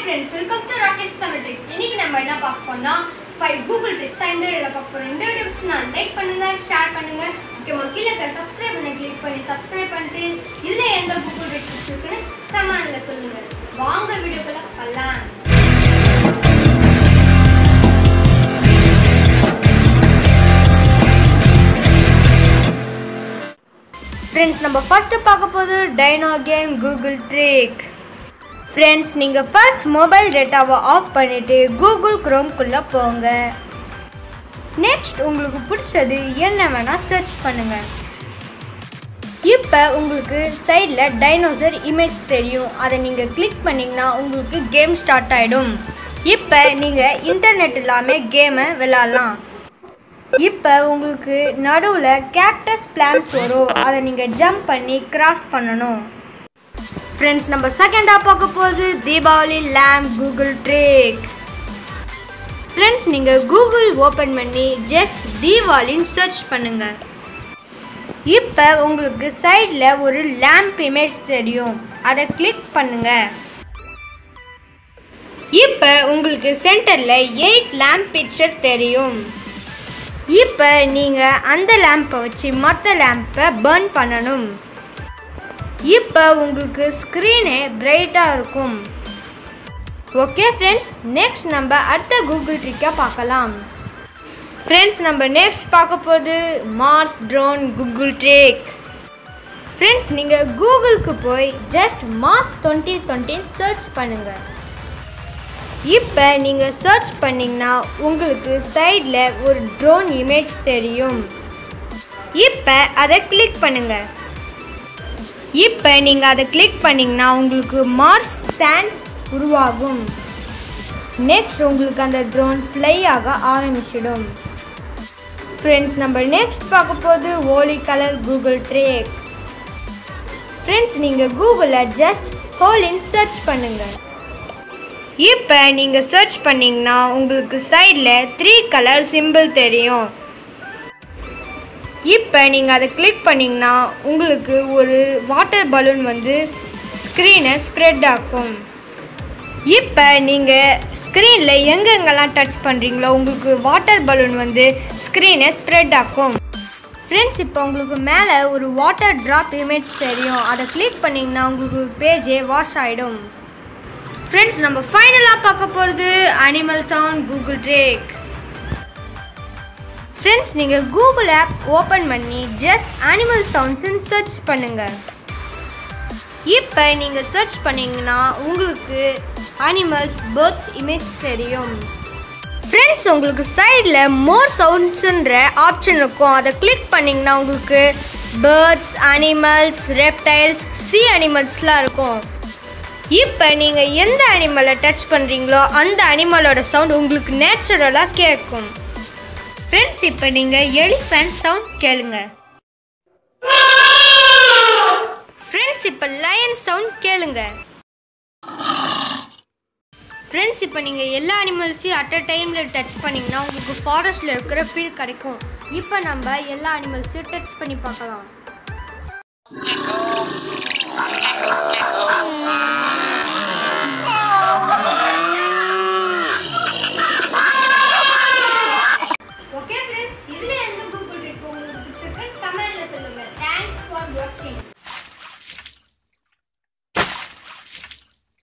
friends, welcome to Rakesh Tamil Tricks. இன்னைக்கு நம்ம என்ன பார்க்க போறோம்னா 5 Google tricks தான் இந்த வீடியோல பார்க்க போறோம். இந்த வீடியோ பிடிச்சா லைக் பண்ணுங்க, ஷேர் பண்ணுங்க. முக்கியமா கீழ இருக்க subscribe பண்ண கிளிக் பண்ணி subscribe பண்ணிட்டு இதுல எந்த Google tricks இருக்குன்னு கமெண்ட்ல சொல்லுங்க. வாங்க வீடியோக்குள்ள போலாம். Friends, நம்ம first பார்க்க போறது Dino game Google trick. Friends, நீங்க first mobile dataவை ஆஃப் பண்ணிட்டு Google Chrome குள்ள போங்க. Next உங்களுக்கு பிடிச்சது என்ன வேணா சர்ச் பண்ணுங்க. இப்போ உங்களுக்கு சைடுல டைனோசர் இமேஜ் தெரியும். அதை நீங்க கிளிக் பண்ணீங்கன்னா உங்களுக்கு கேம் ஸ்டார்ட் ஆயிடும். இப்போ நீங்க இன்டர்நெட் இல்லாம கேமை விளையாடலாம். இப்போ உங்களுக்கு நடுவுல கேக்டஸ் பிளான்ஸ் வரும். அதை நீங்க ஜம்ப் பண்ணி கிராஸ் பண்ணணும். Friends, நம்ம செகண்டா பார்க்க போறது Deepavali lamp Google trick. Friends, நீங்க Google ஓபன் பண்ணி ஜஸ்ட் தீபாவளின்னு சர்ச் பண்ணுங்க. இப்போ உங்களுக்கு சைடுல ஒரு lamp இமேஜ் தெரியும். அதை கிளிக் பண்ணுங்க. இப்போ உங்களுக்கு சென்டர்ல 8 lamp பிக்சர் தெரியும். இப்போ நீங்க அந்த லேம்பை வச்சு மற்ற லேம்பை பர்ன் பண்ணணும். இப்போ உங்களுக்கு ஸ்க்ரீனே பிரைட்டாக இருக்கும். ஓகே ஃப்ரெண்ட்ஸ், நெக்ஸ்ட் நம்ம அடுத்த கூகுள் ட்ரிக்கை பார்க்கலாம். ஃப்ரெண்ட்ஸ், நம்ம நெக்ஸ்ட் பார்க்க போகிறது mars drone Google trick. Friends, நீங்கள் கூகுளுக்கு போய் ஜஸ்ட் மார்ஸ் 2020 சர்ச் பண்ணுங்கள். இப்போ நீங்கள் சர்ச் பண்ணிங்கன்னா உங்களுக்கு சைடில் ஒரு ட்ரோன் இமேஜ் தெரியும். இப்போ அதை கிளிக் பண்ணுங்கள். இப்போ நீங்கள் அதை கிளிக் பண்ணிங்கன்னா உங்களுக்கு மார்ஸ் சாண்ட் உருவாகும். நெக்ஸ்ட் உங்களுக்கு அந்த ட்ரோன் ஃப்ளை ஆக ஆரம்பிச்சிடும். ஃப்ரெண்ட்ஸ், நம்ம நெக்ஸ்ட் பார்க்க போது Holi colour Google trick. Friends, நீங்கள் கூகுளில் ஜஸ்ட் ஹோலின்னு சர்ச் பண்ணுங்கள். இப்போ நீங்கள் சர்ச் பண்ணிங்கன்னா உங்களுக்கு சைடில் 3 கலர் சிம்பிள் தெரியும். இப்போ நீங்கள் அதை கிளிக் பண்ணிங்கன்னா உங்களுக்கு ஒரு வாட்டர் பலூன் வந்து ஸ்க்ரீனை ஸ்ப்ரெட் ஆக்கும். இப்போ நீங்கள் ஸ்க்ரீனில் எங்கெங்கெல்லாம் டச் பண்ணுறீங்களோ உங்களுக்கு வாட்டர் பலூன் வந்து ஸ்க்ரீனை ஸ்ப்ரெட் ஆக்கும். ஃப்ரெண்ட்ஸ், இப்போ உங்களுக்கு மேலே ஒரு வாட்டர் ட்ராப் இமேஜ் தெரியும். அதை கிளிக் பண்ணிங்கன்னா உங்களுக்கு பேஜே வாஷ் ஆகிடும். ஃப்ரெண்ட்ஸ், நம்ம ஃபைனலாக பார்க்க போகிறது animal sound Google trick. Friends, நீங்கள் கூகுள் ஆப் ஓப்பன் பண்ணி ஜஸ்ட் அனிமல் சவுண்ட்ஸ்ன்னு சர்ச் பண்ணுங்கள். இப்போ நீங்கள் சர்ச் பண்ணிங்கன்னா உங்களுக்கு அனிமல்ஸ் பேர்ட்ஸ் இமேஜ் தெரியும். ஃப்ரெண்ட்ஸ், உங்களுக்கு சைடில் மோர் சவுண்ட்ஸுன்ற ஆப்ஷன் இருக்கும். அதை கிளிக் பண்ணிங்கன்னா உங்களுக்கு பேர்ட்ஸ், அனிமல்ஸ், ரெப்டைல்ஸ், சி அனிமல்ஸ்லாம் இருக்கும். இப்போ நீங்கள் எந்த அனிமலை டச் பண்ணுறீங்களோ அந்த அனிமலோட சவுண்ட் உங்களுக்கு நேச்சுரலாக கேட்கும். ஃப்ரெண்ட்ஸ், இப்போ நீங்கள் எலிஃபண்ட் சவுண்ட் கேளுங்க. ஃப்ரெண்ட்ஸ், இப்போ லயன் சவுண்ட் கேளுங்க. ஃப்ரெண்ட்ஸ், இப்போ நீங்கள் எல்லா அனிமல்ஸையும் அட் அ டைமில் டச் பண்ணிங்கன்னா உங்களுக்கு ஃபாரஸ்ட்டில் இருக்கிற ஃபீல் கிடைக்கும். இப்போ நம்ம எல்லா அனிமல்ஸையும் டச் பண்ணி பார்க்கலாம்.